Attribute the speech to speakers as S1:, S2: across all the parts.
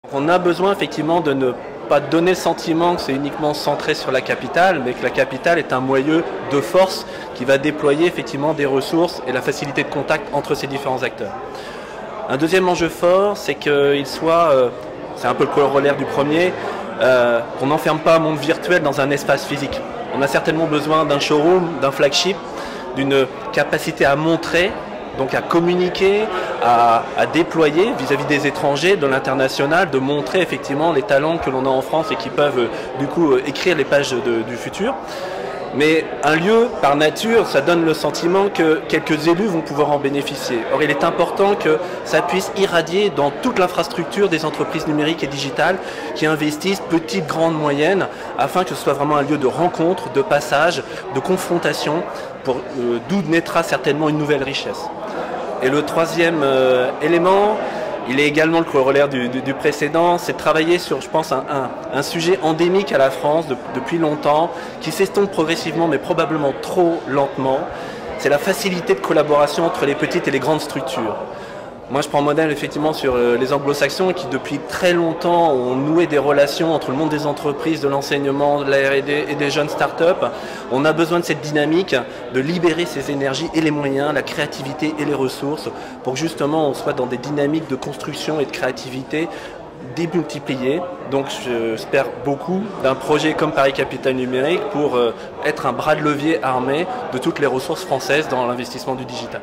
S1: On a besoin effectivement de ne pas donner le sentiment que c'est uniquement centré sur la capitale, mais que la capitale est un moyeu de force qui va déployer effectivement des ressources et la facilité de contact entre ces différents acteurs. Un deuxième enjeu fort, c'est qu'il soit, c'est un peu le corollaire du premier, qu'on n'enferme pas un monde virtuel dans un espace physique. On a certainement besoin d'un showroom, d'un flagship, d'une capacité à montrer, donc à communiquer, à déployer vis-à-vis des étrangers, de l'international, de montrer effectivement les talents que l'on a en France et qui peuvent du coup écrire les pages du futur. Mais un lieu, par nature, ça donne le sentiment que quelques élus vont pouvoir en bénéficier. Or, il est important que ça puisse irradier dans toute l'infrastructure des entreprises numériques et digitales qui investissent, petites, grandes, moyennes, afin que ce soit vraiment un lieu de rencontre, de passage, de confrontation, d'où naîtra certainement une nouvelle richesse. Et le troisième élément, il est également le corollaire du précédent, c'est de travailler sur, je pense, un sujet endémique à la France depuis longtemps, qui s'estompe progressivement, mais probablement trop lentement. C'est la facilité de collaboration entre les petites et les grandes structures. Moi, je prends modèle effectivement sur les anglo-saxons qui, depuis très longtemps, ont noué des relations entre le monde des entreprises, de l'enseignement, de la R&D et des jeunes startups. On a besoin de cette dynamique, de libérer ces énergies et les moyens, la créativité et les ressources, pour que justement on soit dans des dynamiques de construction et de créativité démultipliées. Donc, j'espère beaucoup d'un projet comme Paris Capital Numérique pour être un bras de levier armé de toutes les ressources françaises dans l'investissement du digital.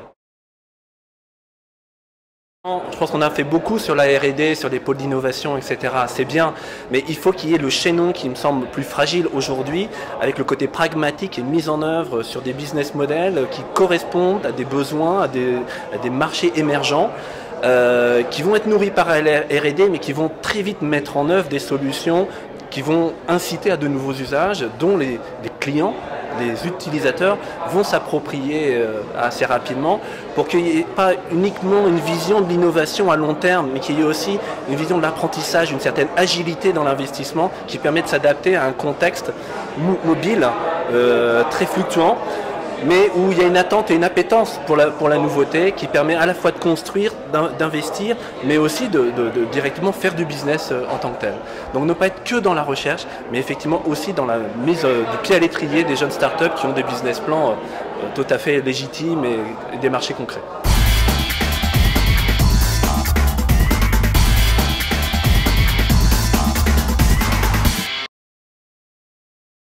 S1: Je pense qu'on a fait beaucoup sur la R&D, sur des pôles d'innovation, etc. C'est bien, mais il faut qu'il y ait le chaînon qui me semble plus fragile aujourd'hui, avec le côté pragmatique et mise en œuvre sur des business models qui correspondent à des besoins, à des marchés émergents, qui vont être nourris par la R&D, mais qui vont très vite mettre en œuvre des solutions qui vont inciter à de nouveaux usages, dont les clients, les utilisateurs vont s'approprier assez rapidement pour qu'il n'y ait pas uniquement une vision de l'innovation à long terme, mais qu'il y ait aussi une vision de l'apprentissage, une certaine agilité dans l'investissement qui permet de s'adapter à un contexte mobile très fluctuant, mais où il y a une attente et une appétence pour la nouveauté qui permet à la fois de construire, d'investir, mais aussi de directement faire du business en tant que tel. Donc ne pas être que dans la recherche, mais effectivement aussi dans la mise du pied à l'étrier des jeunes startups qui ont des business plans tout à fait légitimes et des marchés concrets.